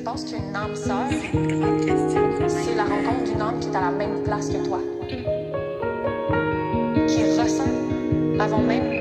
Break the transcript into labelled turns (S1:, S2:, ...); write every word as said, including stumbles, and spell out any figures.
S1: penses qu'une âme sœur,
S2: C'est une grande question.
S1: c'est la rencontre d'une âme qui est à la même place que toi, qui ressent avant même